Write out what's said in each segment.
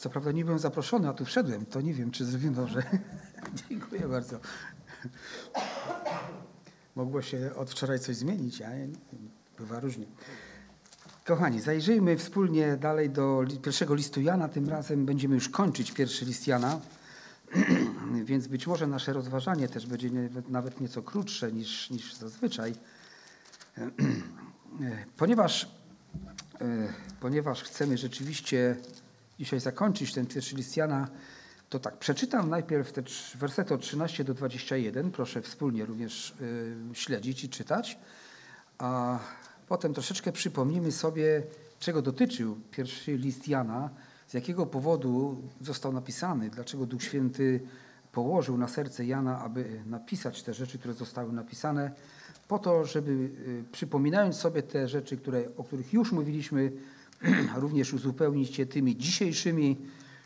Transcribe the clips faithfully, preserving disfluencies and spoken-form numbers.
Co prawda nie byłem zaproszony, a tu wszedłem. To nie wiem, czy zrobiłem dobrze. Dziękuję bardzo. Mogło się od wczoraj coś zmienić, a bywa różnie. Kochani, zajrzyjmy wspólnie dalej do pierwszego listu Jana. Tym razem będziemy już kończyć pierwszy list Jana, więc być może nasze rozważanie też będzie nawet nieco krótsze niż, niż zazwyczaj. Ponieważ, ponieważ chcemy rzeczywiście dzisiaj zakończyć ten pierwszy list Jana, to tak, przeczytam najpierw te wersety od trzynastu do dwudziestu jeden. Proszę wspólnie również śledzić i czytać. A potem troszeczkę przypomnimy sobie, czego dotyczył pierwszy list Jana, z jakiego powodu został napisany, dlaczego Duch Święty położył na serce Jana, aby napisać te rzeczy, które zostały napisane, po to, żeby przypominając sobie te rzeczy, które, o których już mówiliśmy, również uzupełnić je tymi dzisiejszymi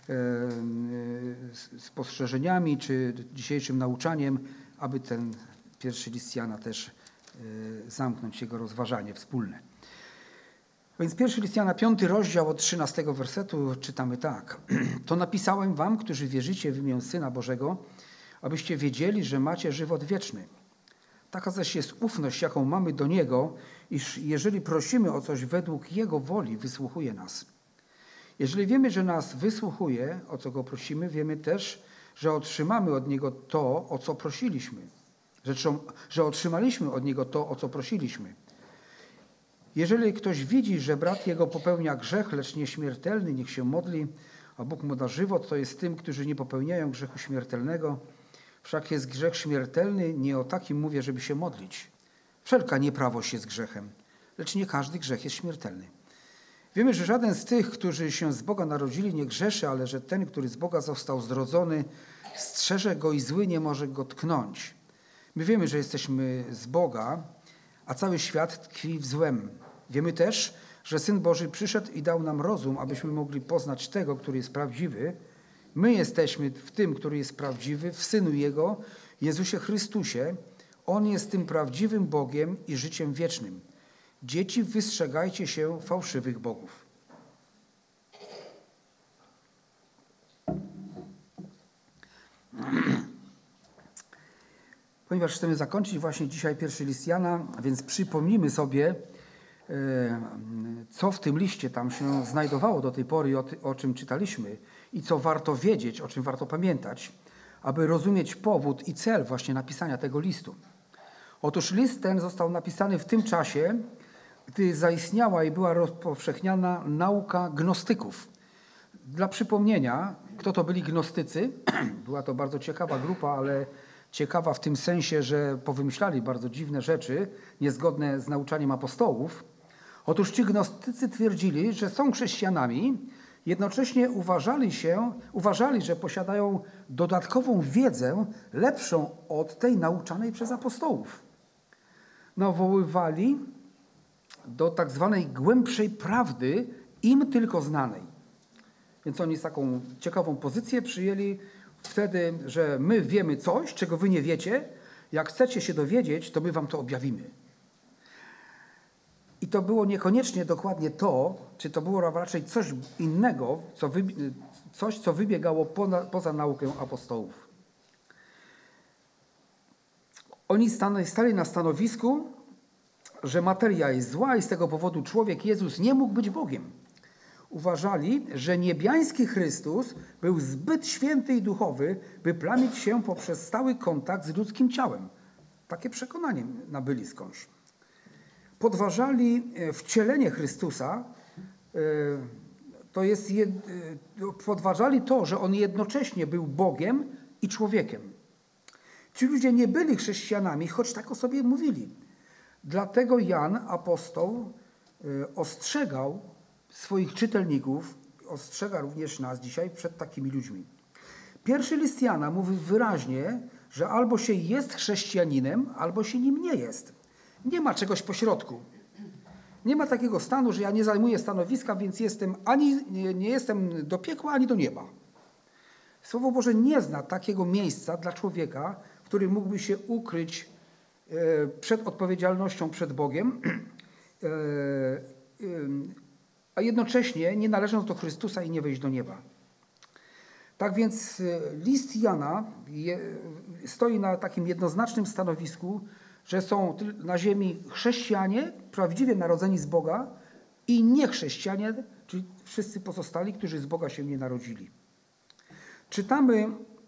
spostrzeżeniami czy dzisiejszym nauczaniem, aby ten pierwszy list Jana też zamknąć jego rozważanie wspólne. Więc pierwszy list Jana, piąty rozdział od trzynastego wersetu czytamy tak. To napisałem wam, którzy wierzycie w imię Syna Bożego, abyście wiedzieli, że macie żywot wieczny. Taka zaś jest ufność, jaką mamy do Niego, iż jeżeli prosimy o coś według Jego woli, wysłuchuje nas. Jeżeli wiemy, że nas wysłuchuje, o co Go prosimy, wiemy też, że otrzymamy od Niego to, o co prosiliśmy. Rzeczą, że otrzymaliśmy od Niego to, o co prosiliśmy. Jeżeli ktoś widzi, że brat jego popełnia grzech, lecz nieśmiertelny, niech się modli, a Bóg mu da żywot, to jest tym, którzy nie popełniają grzechu śmiertelnego. Wszak jest grzech śmiertelny, nie o takim mówię, żeby się modlić. Wszelka nieprawość jest grzechem, lecz nie każdy grzech jest śmiertelny. Wiemy, że żaden z tych, którzy się z Boga narodzili, nie grzeszy, ale że ten, który z Boga został zrodzony, strzeże go i zły nie może go tknąć. My wiemy, że jesteśmy z Boga, a cały świat tkwi w złem. Wiemy też, że Syn Boży przyszedł i dał nam rozum, abyśmy mogli poznać tego, który jest prawdziwy. My jesteśmy w tym, który jest prawdziwy, w Synu Jego, Jezusie Chrystusie. On jest tym prawdziwym Bogiem i życiem wiecznym. Dzieci, wystrzegajcie się fałszywych bogów. Ponieważ chcemy zakończyć właśnie dzisiaj pierwszy list Jana, więc przypomnijmy sobie, co w tym liście tam się znajdowało do tej pory, o, o czym czytaliśmy i co warto wiedzieć, o czym warto pamiętać, aby rozumieć powód i cel właśnie napisania tego listu. Otóż list ten został napisany w tym czasie, gdy zaistniała i była rozpowszechniana nauka gnostyków. Dla przypomnienia, kto to byli gnostycy, była to bardzo ciekawa grupa, ale ciekawa w tym sensie, że powymyślali bardzo dziwne rzeczy, niezgodne z nauczaniem apostołów. Otóż ci gnostycy twierdzili, że są chrześcijanami, jednocześnie uważali się, uważali, że posiadają dodatkową wiedzę lepszą od tej nauczanej przez apostołów. Nawoływali do tak zwanej głębszej prawdy, im tylko znanej. Więc oni z taką ciekawą pozycję przyjęli wtedy, że my wiemy coś, czego wy nie wiecie. Jak chcecie się dowiedzieć, to my wam to objawimy. I to było niekoniecznie dokładnie to, czy to było raczej coś innego, co wy, coś, co wybiegało poza, poza naukę apostołów. Oni stali na stanowisku, że materia jest zła i z tego powodu człowiek Jezus nie mógł być Bogiem. Uważali, że niebiański Chrystus był zbyt święty i duchowy, by plamić się poprzez stały kontakt z ludzkim ciałem. Takie przekonanie nabyli skądś. Podważali wcielenie Chrystusa, to jest, podważali to, że On jednocześnie był Bogiem i człowiekiem. Ci ludzie nie byli chrześcijanami, choć tak o sobie mówili. Dlatego Jan, apostoł, ostrzegał swoich czytelników, ostrzega również nas dzisiaj przed takimi ludźmi. Pierwszy list Jana mówi wyraźnie, że albo się jest chrześcijaninem, albo się nim nie jest. Nie ma czegoś pośrodku. Nie ma takiego stanu, że ja nie zajmuję stanowiska, więc jestem ani nie, nie jestem do piekła, ani do nieba. Słowo Boże nie zna takiego miejsca dla człowieka, w którym mógłby się ukryć e, przed odpowiedzialnością przed Bogiem, e, e, a jednocześnie nie należąc do Chrystusa i nie wejść do nieba. Tak więc list Jana je, stoi na takim jednoznacznym stanowisku, że są na ziemi chrześcijanie, prawdziwie narodzeni z Boga i niechrześcijanie, czyli wszyscy pozostali, którzy z Boga się nie narodzili. Czytamy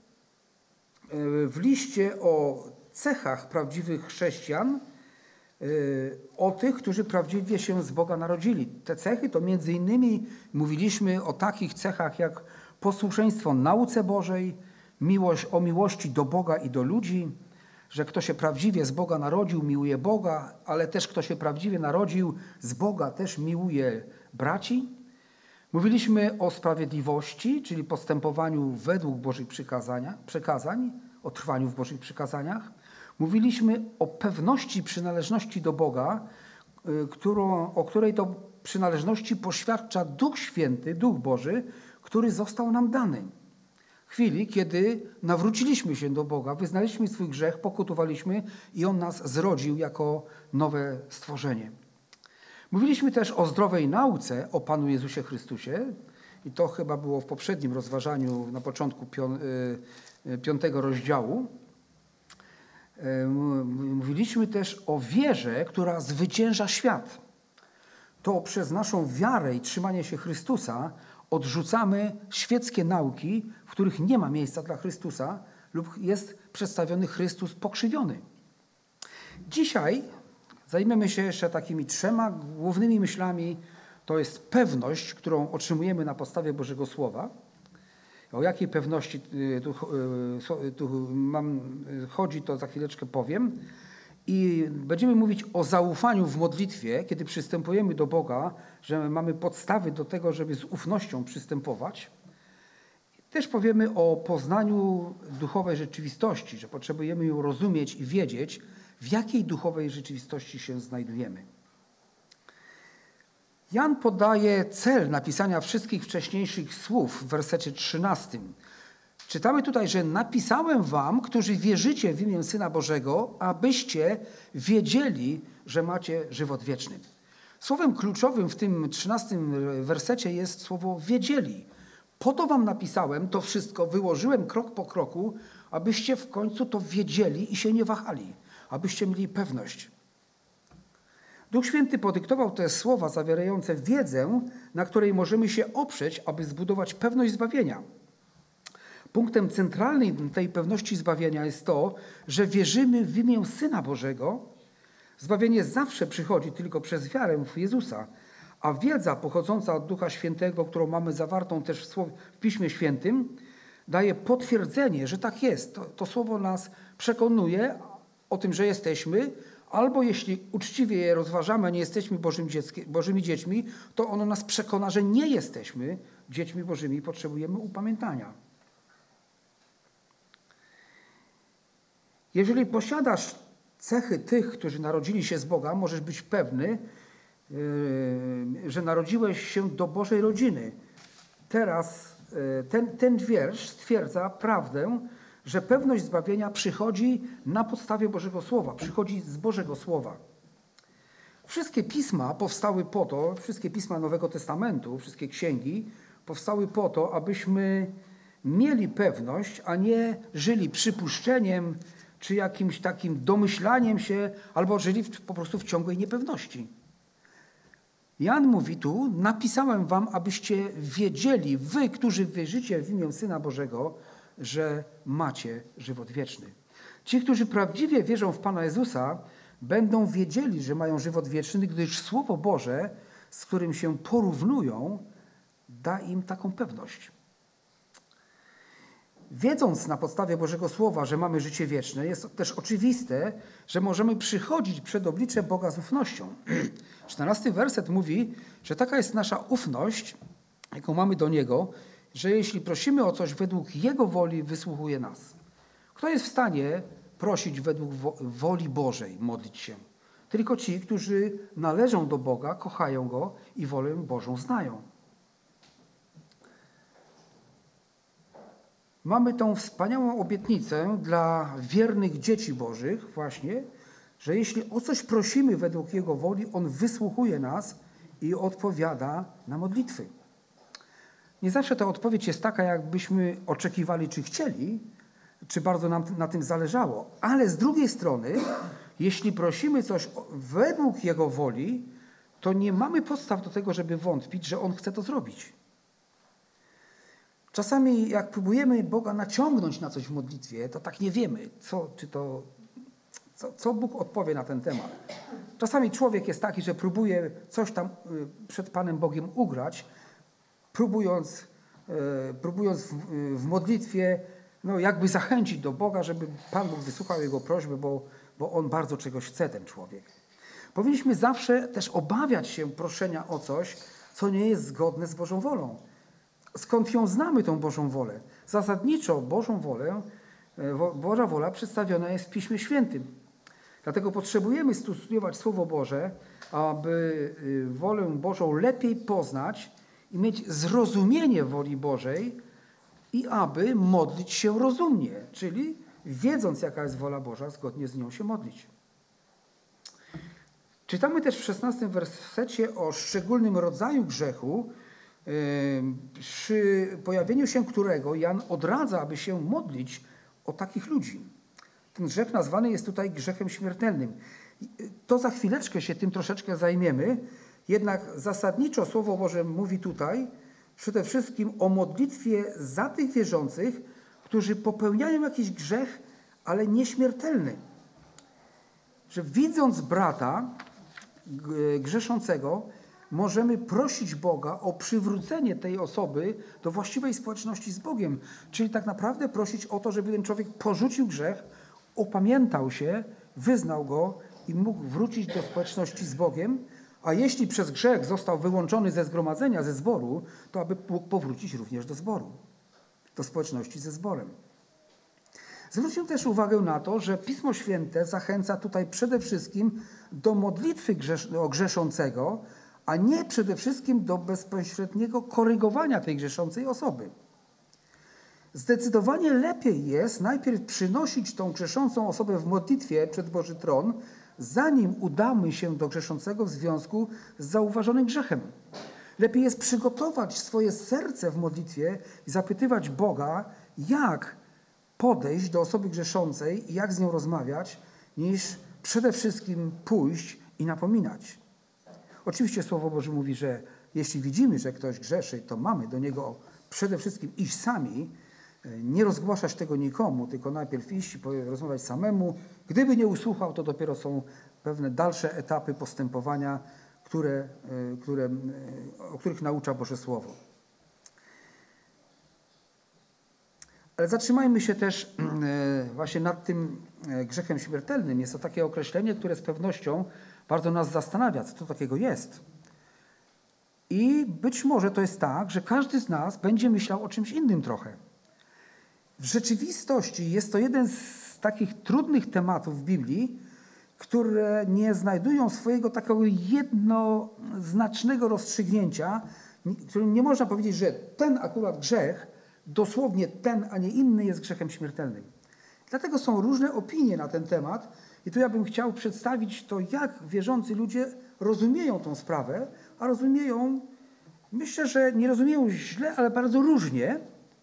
w liście o cechach prawdziwych chrześcijan, o tych, którzy prawdziwie się z Boga narodzili. Te cechy to między innymi mówiliśmy o takich cechach jak posłuszeństwo nauce Bożej, miłość o miłości do Boga i do ludzi, że kto się prawdziwie z Boga narodził, miłuje Boga, ale też kto się prawdziwie narodził z Boga, też miłuje braci. Mówiliśmy o sprawiedliwości, czyli postępowaniu według Bożych przykazania, przekazań, o trwaniu w Bożych przykazaniach. Mówiliśmy o pewności przynależności do Boga, którą, o której to przynależności poświadcza Duch Święty, Duch Boży, który został nam dany. W chwili, kiedy nawróciliśmy się do Boga, wyznaliśmy swój grzech, pokutowaliśmy i On nas zrodził jako nowe stworzenie. Mówiliśmy też o zdrowej nauce o Panu Jezusie Chrystusie i to chyba było w poprzednim rozważaniu na początku piątego rozdziału. Mówiliśmy też o wierze, która zwycięża świat. To przez naszą wiarę i trzymanie się Chrystusa odrzucamy świeckie nauki, w których nie ma miejsca dla Chrystusa lub jest przedstawiony Chrystus pokrzywiony. Dzisiaj zajmiemy się jeszcze takimi trzema głównymi myślami. To jest pewność, którą otrzymujemy na podstawie Bożego Słowa. O jakiej pewności tu, tu mam, chodzi, to za chwileczkę powiem. I będziemy mówić o zaufaniu w modlitwie, kiedy przystępujemy do Boga, że mamy podstawy do tego, żeby z ufnością przystępować. Też powiemy o poznaniu duchowej rzeczywistości, że potrzebujemy ją rozumieć i wiedzieć, w jakiej duchowej rzeczywistości się znajdujemy. Jan podaje cel napisania wszystkich wcześniejszych słów w wersecie trzynastym. Czytamy tutaj, że napisałem wam, którzy wierzycie w imię Syna Bożego, abyście wiedzieli, że macie żywot wieczny. Słowem kluczowym w tym trzynastym wersecie jest słowo wiedzieli. Po to wam napisałem, to wszystko wyłożyłem krok po kroku, abyście w końcu to wiedzieli i się nie wahali, abyście mieli pewność. Duch Święty podyktował te słowa zawierające wiedzę, na której możemy się oprzeć, aby zbudować pewność zbawienia. Punktem centralnym tej pewności zbawienia jest to, że wierzymy w imię Syna Bożego. Zbawienie zawsze przychodzi tylko przez wiarę w Jezusa, a wiedza pochodząca od Ducha Świętego, którą mamy zawartą też w, Słowie, w Piśmie Świętym, daje potwierdzenie, że tak jest. To, to słowo nas przekonuje o tym, że jesteśmy, albo jeśli uczciwie je rozważamy, a nie jesteśmy Bożym dzieckiem, Bożymi dziećmi, to ono nas przekona, że nie jesteśmy dziećmi Bożymi i potrzebujemy upamiętania. Jeżeli posiadasz cechy tych, którzy narodzili się z Boga, możesz być pewny, że narodziłeś się do Bożej rodziny. Teraz ten, ten wiersz stwierdza prawdę, że pewność zbawienia przychodzi na podstawie Bożego Słowa, przychodzi z Bożego Słowa. Wszystkie pisma powstały po to, wszystkie pisma Nowego Testamentu, wszystkie księgi powstały po to, abyśmy mieli pewność, a nie żyli przypuszczeniem, czy jakimś takim domyślaniem się, albo żyli w, po prostu w ciągłej niepewności. Jan mówi tu, napisałem wam, abyście wiedzieli, wy, którzy wierzycie w imię Syna Bożego, że macie żywot wieczny. Ci, którzy prawdziwie wierzą w Pana Jezusa, będą wiedzieli, że mają żywot wieczny, gdyż Słowo Boże, z którym się porównują, da im taką pewność. Wiedząc na podstawie Bożego Słowa, że mamy życie wieczne, jest też oczywiste, że możemy przychodzić przed oblicze Boga z ufnością. czternasty werset mówi, że taka jest nasza ufność, jaką mamy do Niego, że jeśli prosimy o coś według Jego woli, wysłuchuje nas. Kto jest w stanie prosić według woli Bożej, modlić się? Tylko ci, którzy należą do Boga, kochają Go i wolę Bożą znają. Mamy tą wspaniałą obietnicę dla wiernych dzieci Bożych właśnie, że jeśli o coś prosimy według Jego woli, On wysłuchuje nas i odpowiada na modlitwy. Nie zawsze ta odpowiedź jest taka, jakbyśmy oczekiwali czy chcieli, czy bardzo nam na tym zależało. Ale z drugiej strony, jeśli prosimy coś według Jego woli, to nie mamy podstaw do tego, żeby wątpić, że On chce to zrobić. Czasami jak próbujemy Boga naciągnąć na coś w modlitwie, to tak nie wiemy, co, czy to, co, co Bóg odpowie na ten temat. Czasami człowiek jest taki, że próbuje coś tam przed Panem Bogiem ugrać, próbując, próbując w, w modlitwie no, jakby zachęcić do Boga, żeby Pan Bóg wysłuchał jego prośby, bo, bo On bardzo czegoś chce, ten człowiek. Powinniśmy zawsze też obawiać się proszenia o coś, co nie jest zgodne z Bożą wolą. Skąd ją znamy, tą Bożą wolę? Zasadniczo Bożą wolę, Boża wola przedstawiona jest w Piśmie Świętym. Dlatego potrzebujemy studiować Słowo Boże, aby wolę Bożą lepiej poznać i mieć zrozumienie woli Bożej i aby modlić się rozumnie, czyli wiedząc, jaka jest wola Boża, zgodnie z nią się modlić. Czytamy też w szesnastym wersecie o szczególnym rodzaju grzechu, przy pojawieniu się którego Jan odradza, aby się modlić o takich ludzi. Ten grzech nazwany jest tutaj grzechem śmiertelnym. To za chwileczkę się tym troszeczkę zajmiemy, jednak zasadniczo Słowo Boże mówi tutaj przede wszystkim o modlitwie za tych wierzących, którzy popełniają jakiś grzech, ale nieśmiertelny. Że widząc brata grzeszącego, możemy prosić Boga o przywrócenie tej osoby do właściwej społeczności z Bogiem. Czyli tak naprawdę prosić o to, żeby ten człowiek porzucił grzech, opamiętał się, wyznał go i mógł wrócić do społeczności z Bogiem, a jeśli przez grzech został wyłączony ze zgromadzenia, ze zboru, to aby mógł powrócić również do zboru, do społeczności ze zborem. Zwróćmy też uwagę na to, że Pismo Święte zachęca tutaj przede wszystkim do modlitwy grzesz- o grzeszącego, a nie przede wszystkim do bezpośredniego korygowania tej grzeszącej osoby. Zdecydowanie lepiej jest najpierw przynosić tą grzeszącą osobę w modlitwie przed Boży Tron, zanim udamy się do grzeszącego w związku z zauważonym grzechem. Lepiej jest przygotować swoje serce w modlitwie i zapytywać Boga, jak podejść do osoby grzeszącej i jak z nią rozmawiać, niż przede wszystkim pójść i napominać. Oczywiście Słowo Boże mówi, że jeśli widzimy, że ktoś grzeszy, to mamy do niego przede wszystkim iść sami, nie rozgłaszać tego nikomu, tylko najpierw iść i rozmawiać samemu. Gdyby nie usłuchał, to dopiero są pewne dalsze etapy postępowania, które, które, o których naucza Boże Słowo. Ale zatrzymajmy się też właśnie nad tym grzechem śmiertelnym. Jest to takie określenie, które z pewnością bardzo nas zastanawia, co to takiego jest. I być może to jest tak, że każdy z nas będzie myślał o czymś innym trochę. W rzeczywistości jest to jeden z takich trudnych tematów w Biblii, które nie znajdują swojego takiego jednoznacznego rozstrzygnięcia, którym nie można powiedzieć, że ten akurat grzech, dosłownie ten, a nie inny jest grzechem śmiertelnym. Dlatego są różne opinie na ten temat i tu ja bym chciał przedstawić to, jak wierzący ludzie rozumieją tą sprawę, a rozumieją, myślę, że nie rozumieją źle, ale bardzo różnie.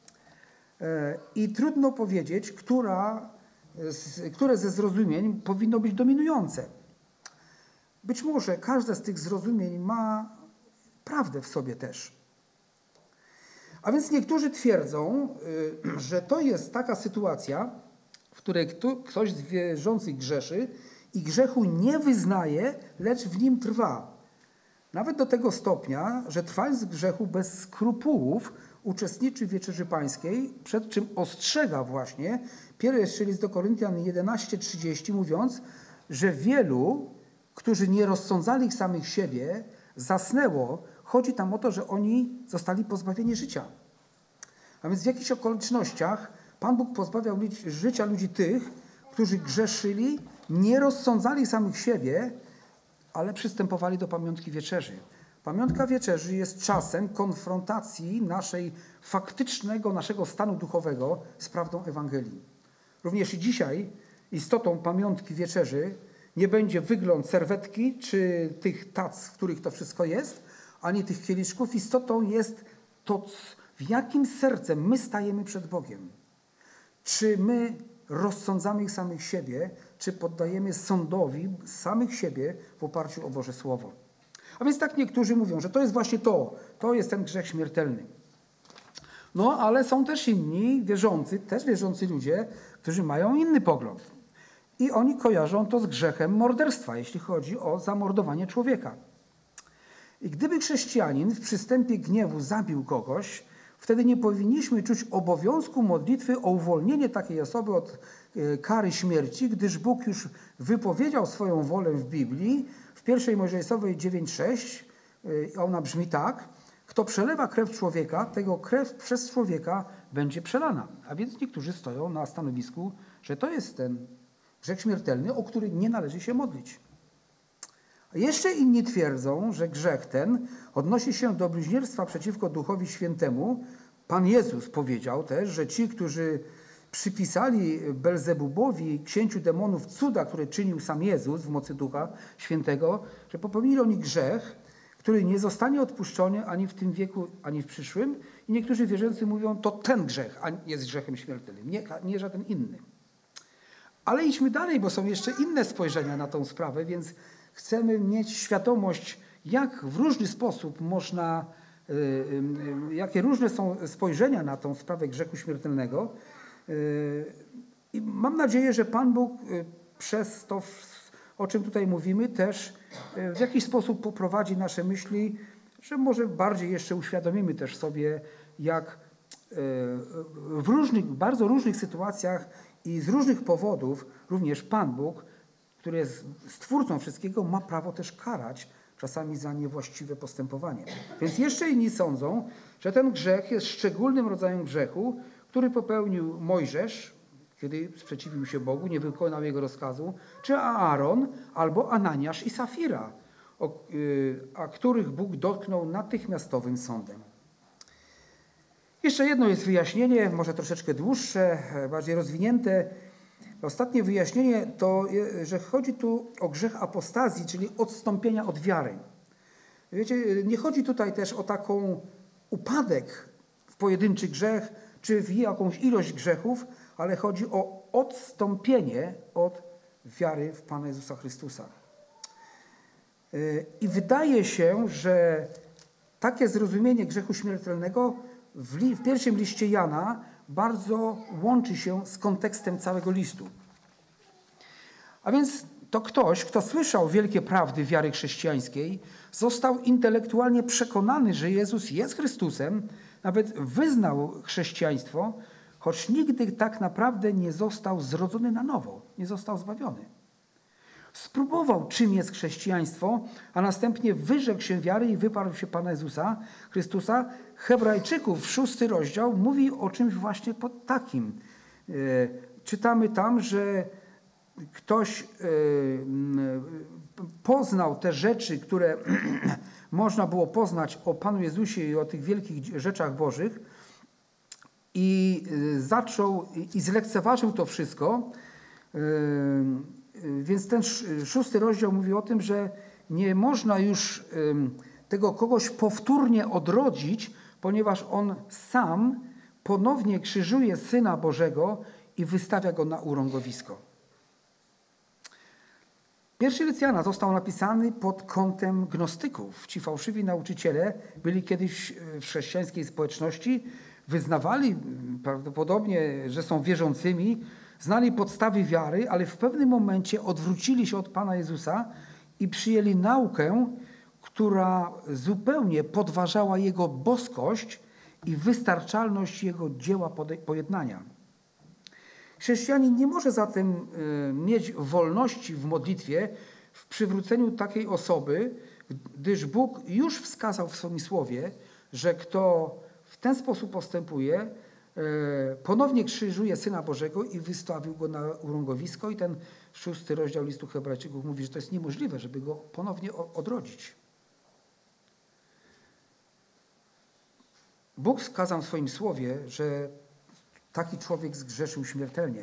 I trudno powiedzieć, która, które ze zrozumień powinno być dominujące. Być może każde z tych zrozumień ma prawdę w sobie też. A więc niektórzy twierdzą, że to jest taka sytuacja, w której ktoś z wierzących grzeszy i grzechu nie wyznaje, lecz w nim trwa. Nawet do tego stopnia, że trwając w grzechu bez skrupułów uczestniczy w Wieczerzy Pańskiej, przed czym ostrzega właśnie pierwszy list do Koryntian jedenaście trzydzieści, mówiąc, że wielu, którzy nie rozsądzali ich samych siebie, zasnęło. Chodzi tam o to, że oni zostali pozbawieni życia. A więc w jakichś okolicznościach Pan Bóg pozbawiał życia ludzi tych, którzy grzeszyli, nie rozsądzali samych siebie, ale przystępowali do pamiątki wieczerzy. Pamiątka wieczerzy jest czasem konfrontacji naszej faktycznego, naszego stanu duchowego z prawdą Ewangelii. Również i dzisiaj istotą pamiątki wieczerzy nie będzie wygląd serwetki czy tych tac, w których to wszystko jest, ani tych kieliszków. Istotą jest to, w jakim sercem my stajemy przed Bogiem. Czy my rozsądzamy ich samych siebie, czy poddajemy sądowi samych siebie w oparciu o Boże Słowo. A więc tak niektórzy mówią, że to jest właśnie to, to jest ten grzech śmiertelny. No, ale są też inni wierzący, też wierzący ludzie, którzy mają inny pogląd. I oni kojarzą to z grzechem morderstwa, jeśli chodzi o zamordowanie człowieka. I gdyby chrześcijanin w przystępie gniewu zabił kogoś, wtedy nie powinniśmy czuć obowiązku modlitwy o uwolnienie takiej osoby od kary śmierci, gdyż Bóg już wypowiedział swoją wolę w Biblii, w pierwszej Mojżeszowej dziewięć sześć, ona brzmi tak: kto przelewa krew człowieka, tego krew przez człowieka będzie przelana. A więc niektórzy stoją na stanowisku, że to jest ten grzech śmiertelny, o który nie należy się modlić. A jeszcze inni twierdzą, że grzech ten odnosi się do bluźnierstwa przeciwko Duchowi Świętemu. Pan Jezus powiedział też, że ci, którzy przypisali Belzebubowi, księciu demonów, cuda, które czynił sam Jezus w mocy Ducha Świętego, że popełnili oni grzech, który nie zostanie odpuszczony ani w tym wieku, ani w przyszłym. I niektórzy wierzący mówią, to ten grzech jest grzechem śmiertelnym, nie, nie żaden inny. Ale idźmy dalej, bo są jeszcze inne spojrzenia na tą sprawę, więc chcemy mieć świadomość, jak w różny sposób można, jakie różne są spojrzenia na tą sprawę grzechu śmiertelnego. I mam nadzieję, że Pan Bóg przez to, o czym tutaj mówimy, też w jakiś sposób poprowadzi nasze myśli, że może bardziej jeszcze uświadomimy też sobie, jak w różnych, bardzo różnych sytuacjach i z różnych powodów również Pan Bóg, który jest stwórcą wszystkiego, ma prawo też karać czasami za niewłaściwe postępowanie. Więc jeszcze inni sądzą, że ten grzech jest szczególnym rodzajem grzechu, który popełnił Mojżesz, kiedy sprzeciwił się Bogu, nie wykonał jego rozkazu, czy Aaron, albo Ananiasz i Safira, a których Bóg dotknął natychmiastowym sądem. Jeszcze jedno jest wyjaśnienie, może troszeczkę dłuższe, bardziej rozwinięte. Ostatnie wyjaśnienie to, że chodzi tu o grzech apostazji, czyli odstąpienia od wiary. Wiecie, nie chodzi tutaj też o taką upadek w pojedynczy grzech, czy w jakąś ilość grzechów, ale chodzi o odstąpienie od wiary w Pana Jezusa Chrystusa. I wydaje się, że takie zrozumienie grzechu śmiertelnego w, li, w pierwszym liście Jana bardzo łączy się z kontekstem całego listu. A więc to ktoś, kto słyszał wielkie prawdy wiary chrześcijańskiej, został intelektualnie przekonany, że Jezus jest Chrystusem, nawet wyznał chrześcijaństwo, choć nigdy tak naprawdę nie został zrodzony na nowo, nie został zbawiony. Spróbował, czym jest chrześcijaństwo, a następnie wyrzekł się wiary i wyparł się Pana Jezusa Chrystusa. Hebrajczyków, szósty rozdział, mówi o czymś właśnie pod takim. Czytamy tam, że ktoś poznał te rzeczy, które można było poznać o Panu Jezusie i o tych wielkich rzeczach Bożych i zaczął i zlekceważył to wszystko. Więc ten szósty rozdział mówi o tym, że nie można już tego kogoś powtórnie odrodzić, ponieważ on sam ponownie krzyżuje Syna Bożego i wystawia go na urągowisko. Pierwszy list Jana został napisany pod kątem gnostyków. Ci fałszywi nauczyciele byli kiedyś w chrześcijańskiej społeczności, wyznawali prawdopodobnie, że są wierzącymi, znali podstawy wiary, ale w pewnym momencie odwrócili się od Pana Jezusa i przyjęli naukę, która zupełnie podważała Jego boskość i wystarczalność Jego dzieła pojednania. Chrześcijanin nie może zatem mieć wolności w modlitwie w przywróceniu takiej osoby, gdyż Bóg już wskazał w swoim słowie, że kto w ten sposób postępuje, ponownie krzyżuje Syna Bożego i wystawił go na urągowisko. I ten szósty rozdział listu Hebrajczyków mówi, że to jest niemożliwe, żeby go ponownie odrodzić. Bóg wskazał w swoim słowie, że taki człowiek zgrzeszył śmiertelnie.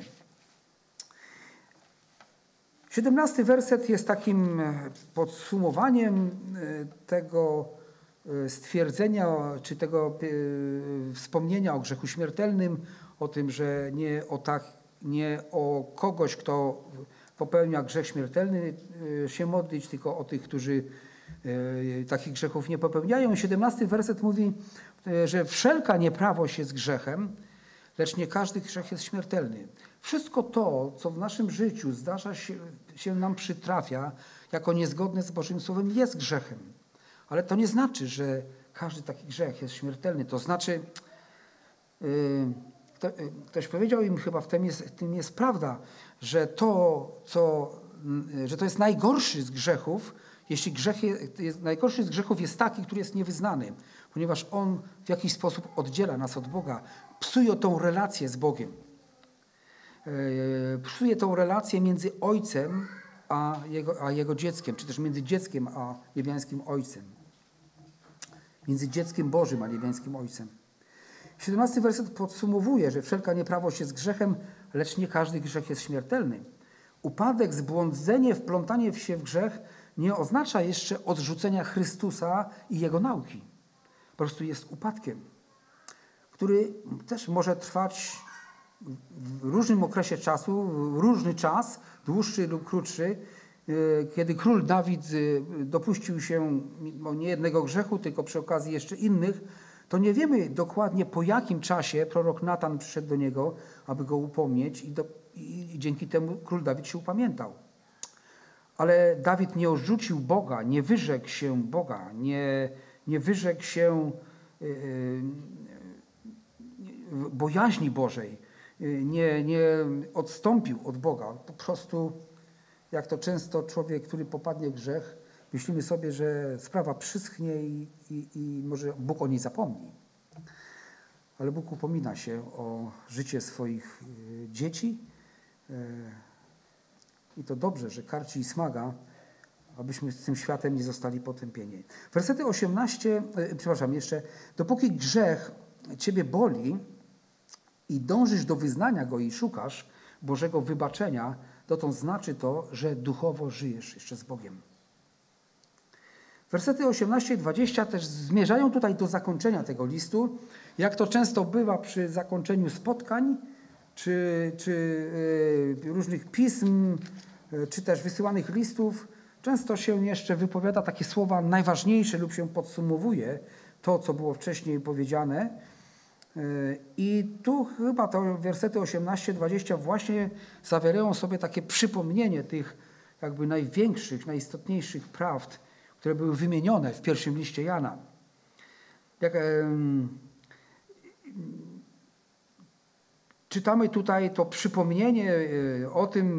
Siedemnasty werset jest takim podsumowaniem tego stwierdzenia, czy tego wspomnienia o grzechu śmiertelnym, o tym, że nie o, tak, nie o kogoś, kto popełnia grzech śmiertelny się modlić, tylko o tych, którzy takich grzechów nie popełniają. siedemnasty werset mówi, że wszelka nieprawość jest grzechem, lecz nie każdy grzech jest śmiertelny. Wszystko to, co w naszym życiu zdarza się, się nam przytrafia jako niezgodne z Bożym Słowem, jest grzechem. Ale to nie znaczy, że każdy taki grzech jest śmiertelny. To znaczy, yy, kto, yy, ktoś powiedział im chyba, w tym jest, w tym jest prawda, że to, co, yy, że to jest najgorszy z grzechów, jeśli grzech jest, jest, najgorszy z grzechów jest taki, który jest niewyznany, ponieważ on w jakiś sposób oddziela nas od Boga, psuje tą relację z Bogiem. Yy, psuje tą relację między Ojcem a jego, a jego dzieckiem, czy też między dzieckiem a niebiańskim Ojcem. Między dzieckiem Bożym a niebiańskim Ojcem. siedemnasty werset podsumowuje, że wszelka nieprawość jest grzechem, lecz nie każdy grzech jest śmiertelny. Upadek, zbłądzenie, wplątanie się w grzech nie oznacza jeszcze odrzucenia Chrystusa i Jego nauki. Po prostu jest upadkiem, który też może trwać w różnym okresie czasu, w różny czas, dłuższy lub krótszy. Kiedy król Dawid dopuścił się nie jednego grzechu, tylko przy okazji jeszcze innych, to nie wiemy dokładnie, po jakim czasie prorok Natan przyszedł do niego, aby go upomnieć i, do, i, i dzięki temu król Dawid się upamiętał. Ale Dawid nie odrzucił Boga, nie wyrzekł się Boga, nie, nie wyrzekł się yy, yy, bojaźni Bożej, yy, nie, nie odstąpił od Boga. Po prostu, jak to często człowiek, który popadnie w grzech, myślimy sobie, że sprawa przyschnie i, i, i może Bóg o niej zapomni. Ale Bóg upomina się o życie swoich yy, dzieci. Yy, I to dobrze, że karci i smaga, abyśmy z tym światem nie zostali potępieni. Wersety osiemnaście, przepraszam, jeszcze. Dopóki grzech ciebie boli i dążysz do wyznania go i szukasz Bożego wybaczenia, dotąd znaczy to, że duchowo żyjesz jeszcze z Bogiem. Wersety osiemnaście i dwadzieścia też zmierzają tutaj do zakończenia tego listu. Jak to często bywa przy zakończeniu spotkań, czy, czy y, różnych pism, y, czy też wysyłanych listów, często się jeszcze wypowiada takie słowa najważniejsze lub się podsumowuje to, co było wcześniej powiedziane. Y, I tu chyba to wersety osiemnaście dwadzieścia właśnie zawierają sobie takie przypomnienie tych jakby największych, najistotniejszych prawd, które były wymienione w pierwszym liście Jana. Jak, y, Czytamy tutaj to przypomnienie o tym,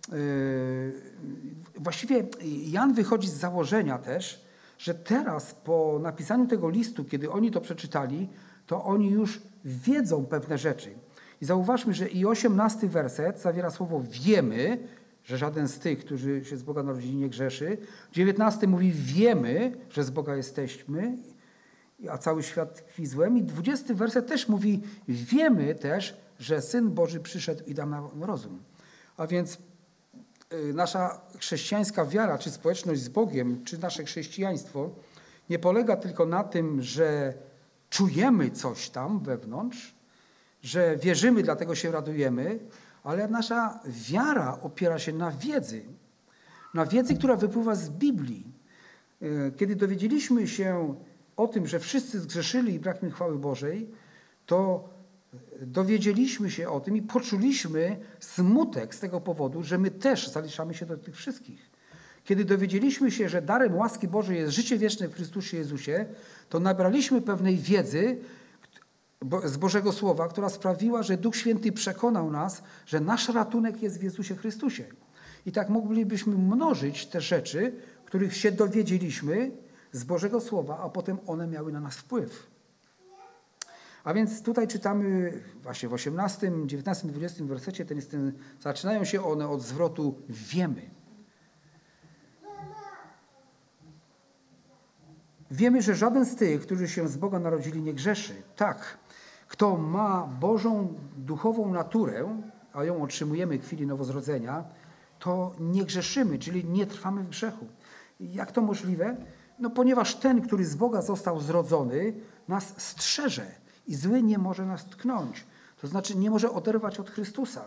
właściwie Jan wychodzi z założenia też, że teraz po napisaniu tego listu, kiedy oni to przeczytali, to oni już wiedzą pewne rzeczy. I zauważmy, że i osiemnasty werset zawiera słowo wiemy, że żaden z tych, którzy się z Boga narodzili, nie grzeszy. dziewiętnasty mówi wiemy, że z Boga jesteśmy, a cały świat tkwi złem. I dwudziesty werset też mówi wiemy też, że Syn Boży przyszedł i dał nam rozum. A więc nasza chrześcijańska wiara, czy społeczność z Bogiem, czy nasze chrześcijaństwo nie polega tylko na tym, że czujemy coś tam wewnątrz, że wierzymy, dlatego się radujemy, ale nasza wiara opiera się na wiedzy. Na wiedzy, która wypływa z Biblii. Kiedy dowiedzieliśmy się o tym, że wszyscy zgrzeszyli i brak mi chwały Bożej, to dowiedzieliśmy się o tym i poczuliśmy smutek z tego powodu, że my też zaliczamy się do tych wszystkich. Kiedy dowiedzieliśmy się, że darem łaski Bożej jest życie wieczne w Chrystusie Jezusie, to nabraliśmy pewnej wiedzy z Bożego Słowa, która sprawiła, że Duch Święty przekonał nas, że nasz ratunek jest w Jezusie Chrystusie. I tak moglibyśmy mnożyć te rzeczy, których się dowiedzieliśmy z Bożego Słowa, a potem one miały na nas wpływ. A więc tutaj czytamy właśnie w osiemnastym, dziewiętnastym, dwudziestym wersecie, ten jest ten, zaczynają się one od zwrotu wiemy. Wiemy, że żaden z tych, którzy się z Boga narodzili, nie grzeszy. Tak, kto ma Bożą duchową naturę, a ją otrzymujemy w chwili nowozrodzenia, to nie grzeszymy, czyli nie trwamy w grzechu. Jak to możliwe? No ponieważ ten, który z Boga został zrodzony, nas strzeże i zły nie może nas tknąć. To znaczy nie może oderwać od Chrystusa.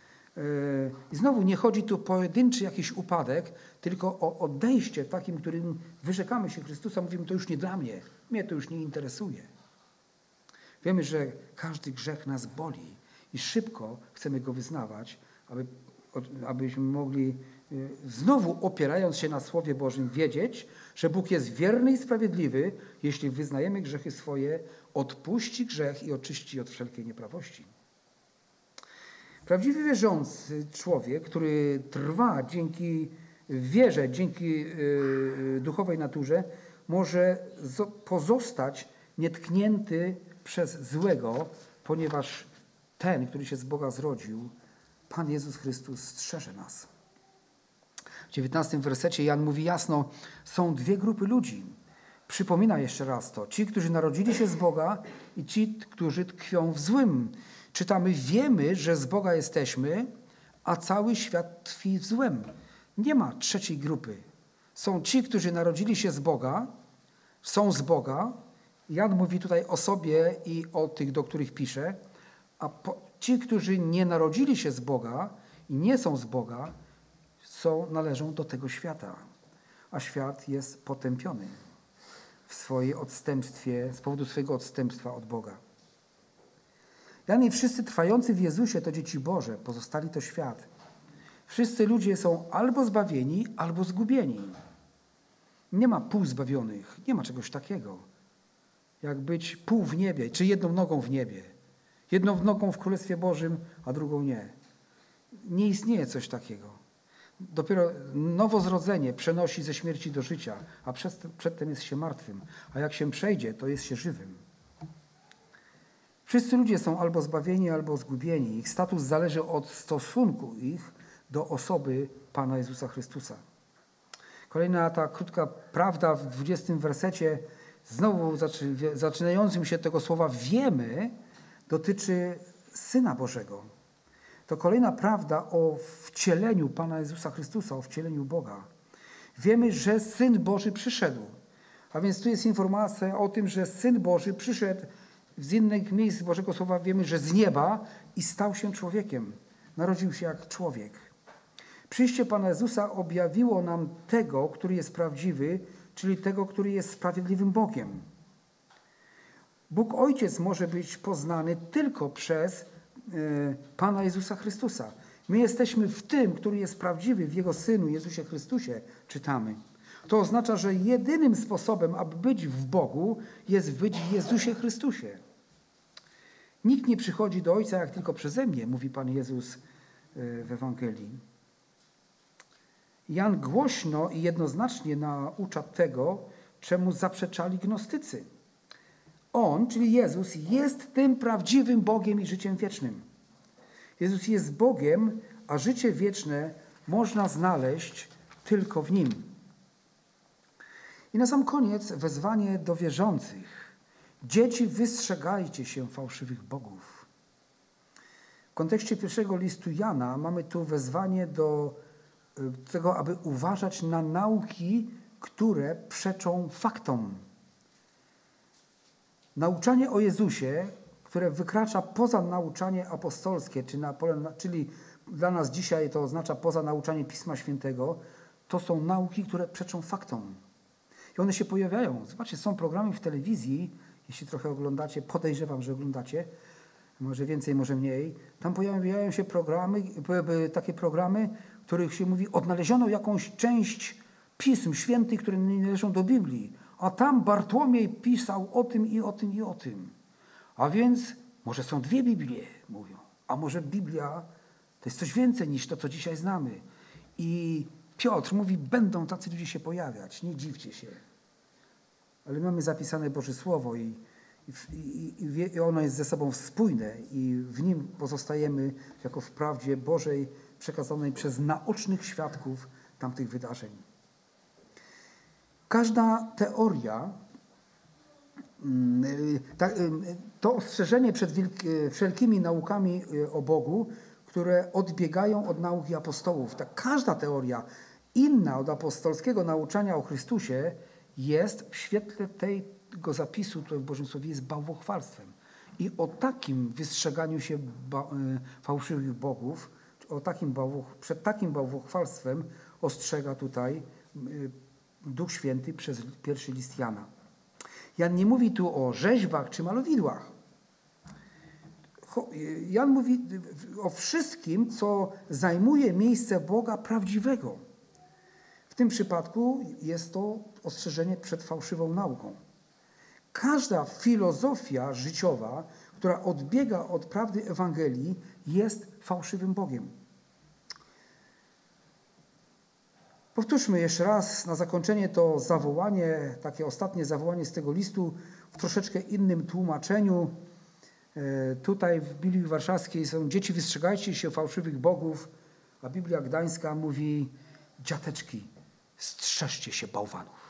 I znowu nie chodzi tu o pojedynczy jakiś upadek, tylko o odejście w takim, którym wyrzekamy się Chrystusa, mówimy, to już nie dla mnie, mnie to już nie interesuje. Wiemy, że każdy grzech nas boli i szybko chcemy go wyznawać, aby, abyśmy mogli znowu opierając się na Słowie Bożym wiedzieć, że Bóg jest wierny i sprawiedliwy, jeśli wyznajemy grzechy swoje, odpuści grzech i oczyści od wszelkiej nieprawości. Prawdziwie wierzący człowiek, który trwa dzięki wierze, dzięki duchowej naturze, może pozostać nietknięty przez złego, ponieważ ten, który się z Boga zrodził, Pan Jezus Chrystus strzeże nas. W dziewiętnastym wersecie Jan mówi jasno, są dwie grupy ludzi. Przypomina jeszcze raz to. Ci, którzy narodzili się z Boga i ci, którzy tkwią w złym. Czytamy, wiemy, że z Boga jesteśmy, a cały świat tkwi w złem. Nie ma trzeciej grupy. Są ci, którzy narodzili się z Boga, są z Boga. Jan mówi tutaj o sobie i o tych, do których pisze. A po, ci, którzy nie narodzili się z Boga i nie są z Boga, są, należą do tego świata. A świat jest potępiony w swojej odstępstwie, z powodu swojego odstępstwa od Boga. Jan i wszyscy trwający w Jezusie to dzieci Boże, pozostali to świat. Wszyscy ludzie są albo zbawieni, albo zgubieni. Nie ma półzbawionych, nie ma czegoś takiego, jak być pół w niebie, czy jedną nogą w niebie. Jedną nogą w Królestwie Bożym, a drugą nie. Nie istnieje coś takiego. Dopiero nowozrodzenie przenosi ze śmierci do życia, a przedtem jest się martwym. A jak się przejdzie, to jest się żywym. Wszyscy ludzie są albo zbawieni, albo zgubieni. Ich status zależy od stosunku ich do osoby Pana Jezusa Chrystusa. Kolejna ta krótka prawda w dwudziestym wersecie, znowu zaczynającym się tego słowa wiemy, dotyczy Syna Bożego. To kolejna prawda o wcieleniu Pana Jezusa Chrystusa, o wcieleniu Boga. Wiemy, że Syn Boży przyszedł. A więc tu jest informacja o tym, że Syn Boży przyszedł z innych miejsc Bożego Słowa. Wiemy, że z nieba i stał się człowiekiem. Narodził się jak człowiek. Przyjście Pana Jezusa objawiło nam tego, który jest prawdziwy, czyli tego, który jest sprawiedliwym Bogiem. Bóg Ojciec może być poznany tylko przez Pana Jezusa Chrystusa. My jesteśmy w tym, który jest prawdziwy, w Jego Synu, Jezusie Chrystusie, czytamy. To oznacza, że jedynym sposobem, aby być w Bogu, jest być w Jezusie Chrystusie. Nikt nie przychodzi do Ojca, jak tylko przeze mnie, mówi Pan Jezus w Ewangelii. Jan głośno i jednoznacznie naucza tego, czemu zaprzeczali gnostycy. On, czyli Jezus, jest tym prawdziwym Bogiem i życiem wiecznym. Jezus jest Bogiem, a życie wieczne można znaleźć tylko w Nim. I na sam koniec wezwanie do wierzących. Dzieci, wystrzegajcie się fałszywych bogów. W kontekście pierwszego listu Jana mamy tu wezwanie do tego, aby uważać na nauki, które przeczą faktom. Nauczanie o Jezusie, które wykracza poza nauczanie apostolskie, czyli dla nas dzisiaj to oznacza poza nauczanie Pisma Świętego, to są nauki, które przeczą faktom. I one się pojawiają. Zobaczcie, są programy w telewizji, jeśli trochę oglądacie, podejrzewam, że oglądacie, może więcej, może mniej. Tam pojawiają się programy, takie programy, w których się mówi, odnaleziono jakąś część Pism Świętych, które nie należą do Biblii. A tam Bartłomiej pisał o tym i o tym i o tym. A więc może są dwie Biblie, mówią. A może Biblia to jest coś więcej niż to, co dzisiaj znamy. I Piotr mówi, będą tacy ludzie się pojawiać, nie dziwcie się. Ale mamy zapisane Boże Słowo i, i, i ono jest ze sobą spójne i w nim pozostajemy jako w prawdzie Bożej przekazanej przez naocznych świadków tamtych wydarzeń. Każda teoria, to ostrzeżenie przed wszelkimi naukami o Bogu, które odbiegają od nauki apostołów. Tak, każda teoria inna od apostolskiego nauczania o Chrystusie jest w świetle tego zapisu tutaj w Bożym Słowie jest bałwochwalstwem. I o takim wystrzeganiu się ba- fałszywych bogów, o takim bałwoch, przed takim bałwochwalstwem ostrzega tutaj Duch Święty przez pierwszy list Jana. Jan nie mówi tu o rzeźbach czy malowidłach. Jan mówi o wszystkim, co zajmuje miejsce Boga prawdziwego. W tym przypadku jest to ostrzeżenie przed fałszywą nauką. Każda filozofia życiowa, która odbiega od prawdy Ewangelii, jest fałszywym Bogiem. Powtórzmy jeszcze raz na zakończenie to zawołanie, takie ostatnie zawołanie z tego listu w troszeczkę innym tłumaczeniu. Tutaj w Biblii Warszawskiej są: dzieci, wystrzegajcie się fałszywych bogów, a Biblia Gdańska mówi: dziateczki, strzeżcie się bałwanów.